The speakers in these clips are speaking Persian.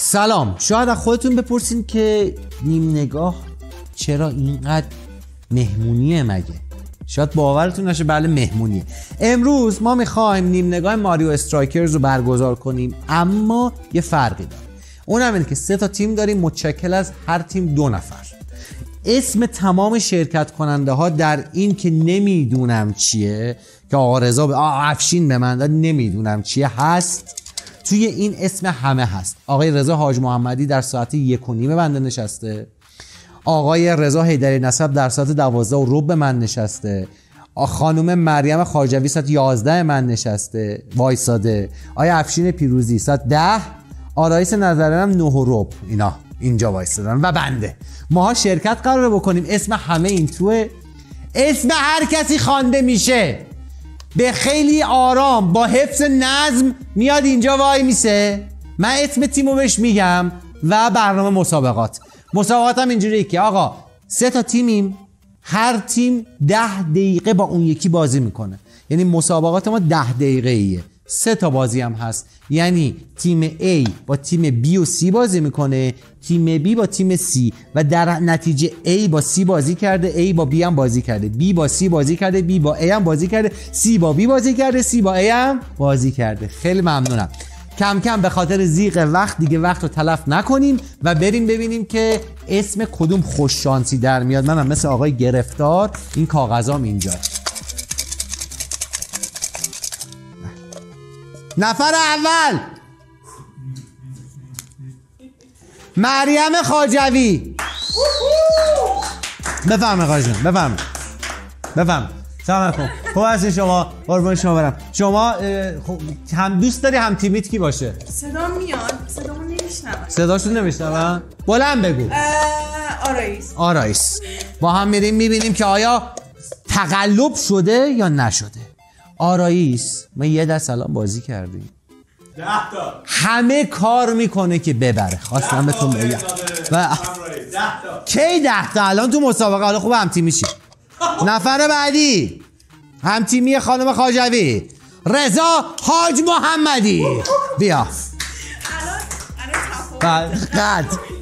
سلام. شاید از خودتون بپرسین که نیم نگاه چرا اینقدر مهمونیه مگه؟ شاید باورتون نشه، بله مهمونیه. امروز ما میخوایم نیم نگاه ماریو استرایکرز رو برگزار کنیم، اما یه فرقی داره. اونم اینه که 3 تا تیم داریم متشکل از هر تیم 2 نفر. اسم تمام شرکت کننده ها در این که نمیدونم چیه، که آقا رضا افشین به من داد نمیدونم چیه هست، توی این اسم همه هست. آقای رضا حاج محمدی در ساعت 1:30 بنده نشسته، آقای رضا حیدری نسب در ساعت 12:15 من نشسته، خانم مریم خواجوی ساعت 11 من نشسته وایساده، آقای افشین پیروزی ساعت 10، آرایس نظریان 9:15 اینا اینجا وایسادن و بنده. ماها شرکت قراره بکنیم. اسم همه این توه، اسم هر کسی خوانده میشه به خیلی آرام با حفظ نظم میاد اینجا وای میسه، من اسم تیمو بهش میگم و برنامه مسابقات هم اینجوریه که آقا 3 تا تیمیم، هر تیم 10 دقیقه با اون یکی بازی میکنه. یعنی مسابقات ما 10 دقیقه ایه. 3 تا بازی هم هست، یعنی تیم A با تیم B و C بازی میکنه، تیم B با تیم C و در نتیجه A با C بازی کرده، A با B هم بازی کرده، B با C بازی کرده، B با A هم بازی کرده، C با B بازی کرده، C با A هم بازی کرده. خیلی ممنونم. کم کم به خاطر ضیق وقت دیگه وقت رو تلف نکنیم و بریم ببینیم که اسم کدوم خوش شانسی در میاد. منم مثل آقای گرفتار این کاغذام اینجا. نفر اول مریم خواجوی. بفرمایید خواجه، بفرمایید. سلام علیکم. خوب هستین شما؟ قربون شما برم. شما هم دوست داری هم تیمیت کی باشه؟ صدا میاد، صدامو نمیشنوم. صداشو نمیشنوم؟ بلند بگو. آرایس. با هم میریم میبینیم که آیا تقلب شده یا نشده. آرایس ما یه دست الان بازی کردیم، 10 تا همه کار میکنه که ببره. خواستم بهتون بگم و کی 10 تا الان تو مسابقه. حالا خوب هم تیمی شی. نفر بعدی هم تیمی خانم خواجوی، رضا حاج محمدی. بیا قد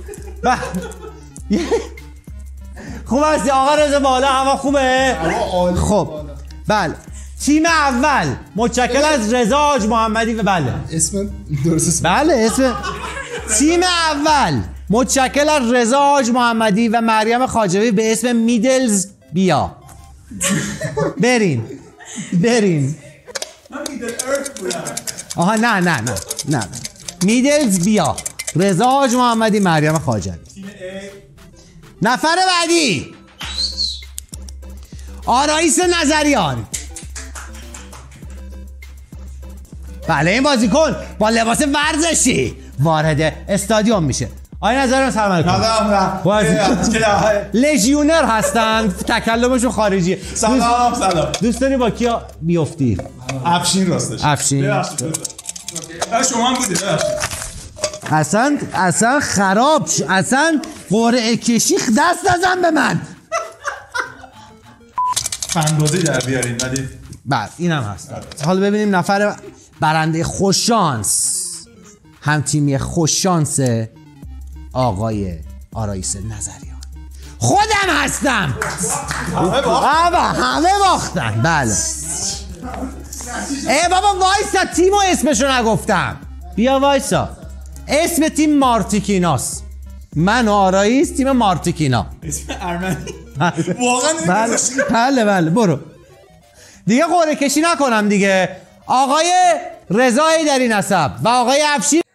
خوب هستی آقا رضا؟ بالا هوا خوبه؟ خب بله. تیم اول متشکل از رضا حاج محمدی و بله اسم درست بله اسم تیم اول متشکل از رضا حاج محمدی و مریم خواجوی به اسم میدلز بیا. برین آها نه میدلز بیا، رضا حاج محمدی مریم خواجوی. نفر بعدی آرایس نظریان. بله این بازیکن با لباس ورزشی وارد استادیوم میشه. آقای نظریان سلام علیکم. لژیونر هستن، تکلمشون خارجیه. سلام. دوست داری با کیا بیفتی؟ افشین راستش. افشین شما هم بودید. اصلا خراب شد. اصلا قرعه کشی دست نزن به من. فنبازی در بیارین ولی بله اینم هست. حالا ببینیم نفر برنده خوششانس، هم تیمی خوششانس آقای آرایس نظریان. خودم هستم. همه باختن. بله ای بابا وایسا، تیمو اسمشو نگفتم. بیا وایسا. اسم تیم مارتیکیناست. من و آرایس تیم مارتیکینا. اسم ارمنی واقعا. بله برو دیگه قرعه کشی نکنم دیگه. آقای رضا حیدری نسب و آقای افشین